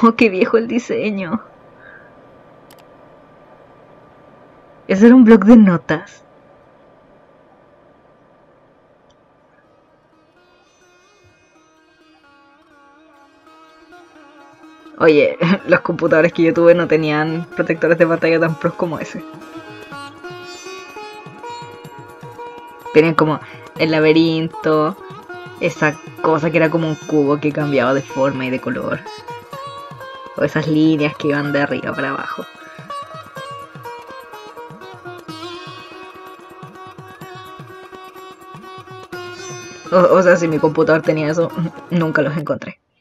Oh, qué viejo el diseño. ¿Ese era un bloc de notas? Oye, los computadores que yo tuve no tenían protectores de pantalla tan pros como ese. Tenían como el laberinto, esa cosa que era como un cubo que cambiaba de forma y de color. O esas líneas que iban de arriba para abajo. O sea, si mi computador tenía eso, nunca los encontré.